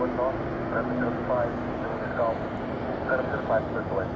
north, parameter 5, doing south, parameter 5, circulate.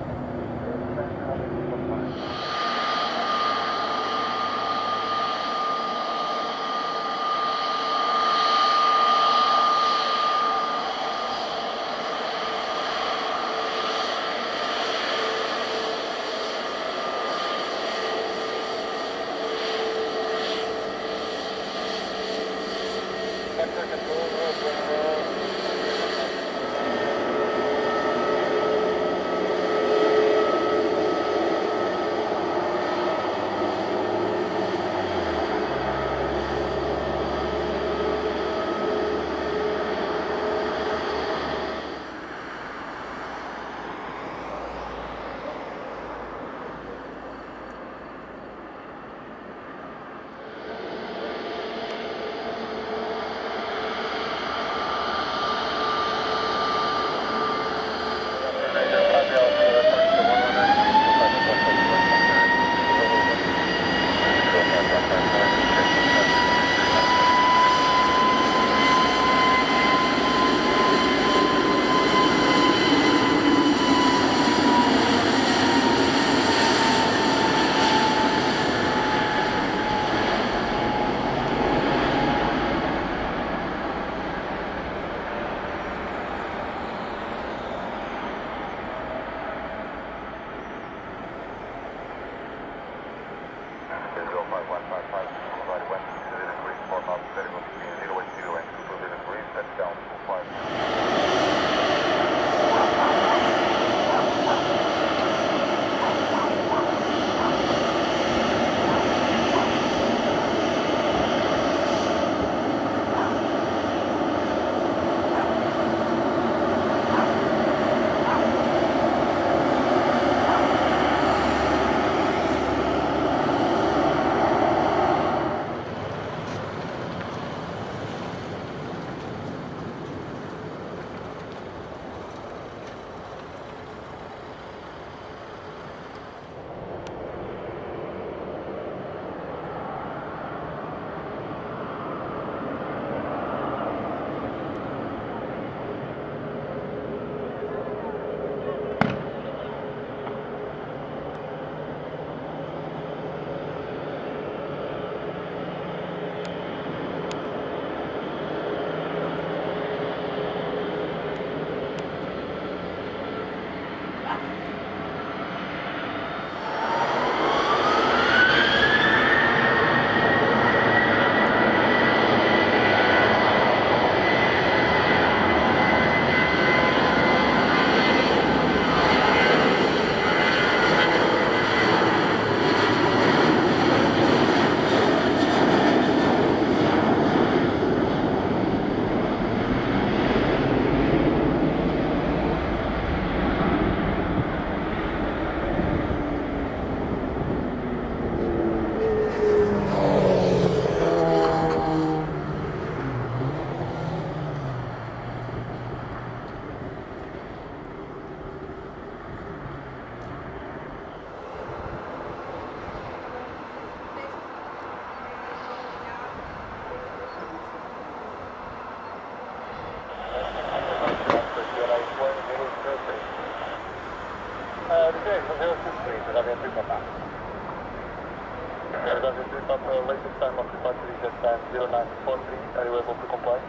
Latest time of departure is at time 0943. Are you able to comply?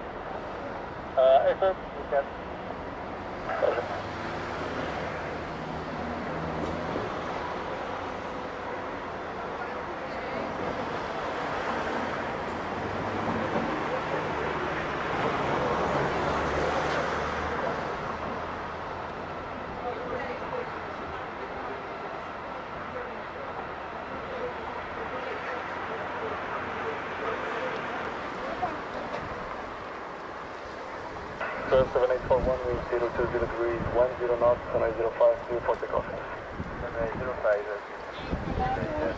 Sir, you can. Sir, 7841, wind 020 degrees, 10 knots, 905, clear for takeoff. 905,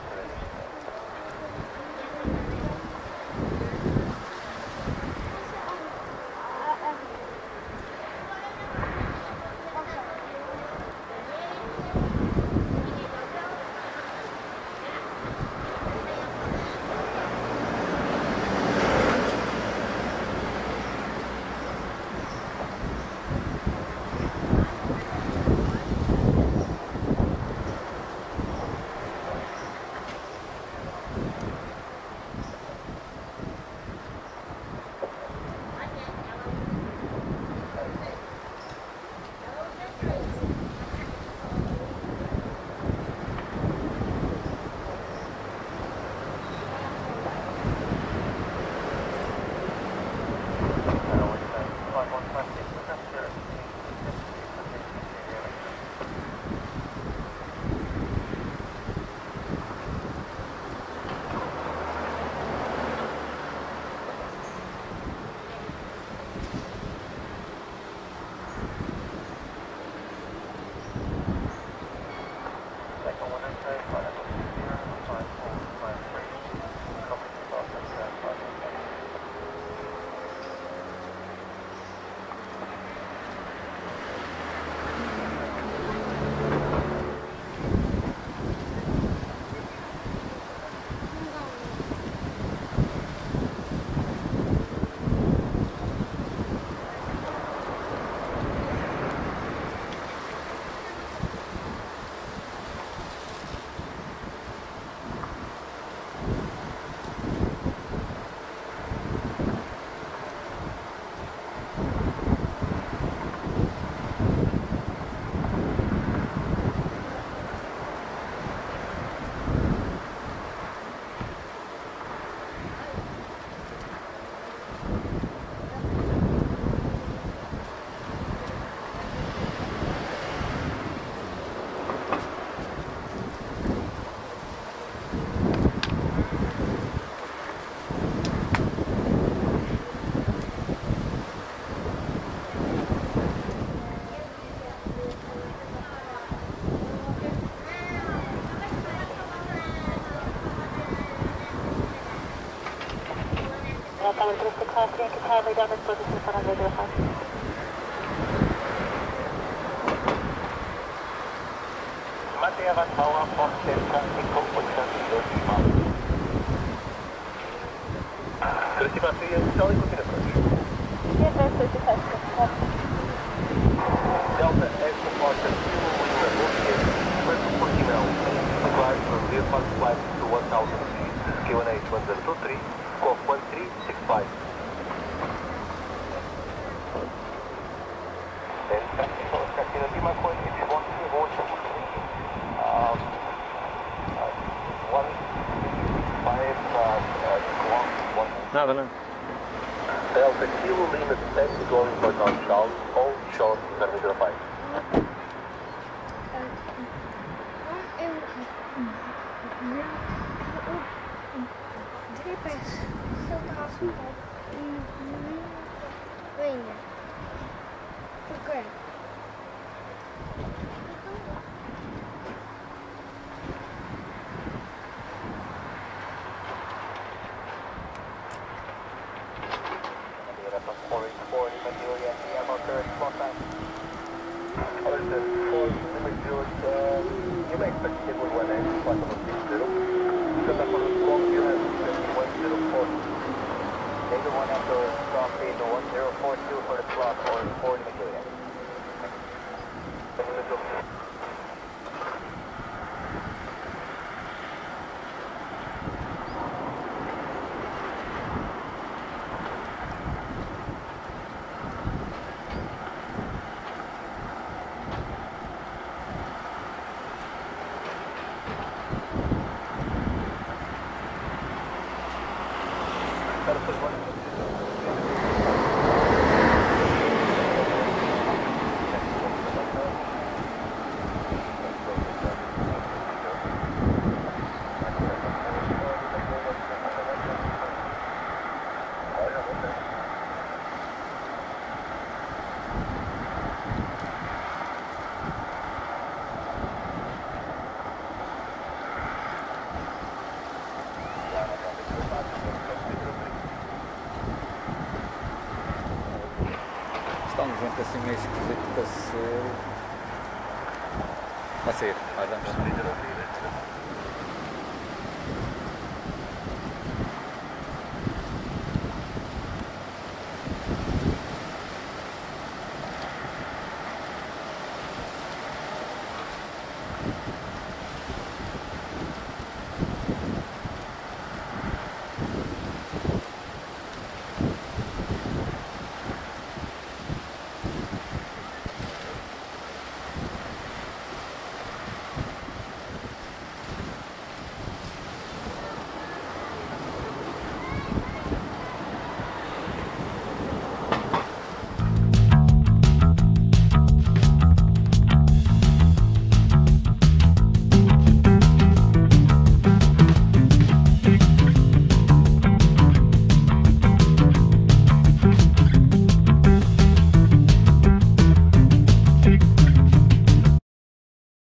Madeira Tower from center, Eco Ocean, 35. Красиво, ты стал и купили прочь. Delta X departure, Lima, Bolivia, first Portimão, required for VFX flight to 1000 feet, QNH 1023, scope 1365. And technical Casino Lima, if you want to go to 1 Nada, não. Delta Kilo Lima detect going for Don Charles, all short perimeter 5. Por quê? You may expect stable 1N, 160. Because I'm on the strong, you have 104. Take 1 after strong speed to 1042 for the slot or 40 Magellan. Está um vento assim meio esquisito para ser. Vai sair, vai, vamos.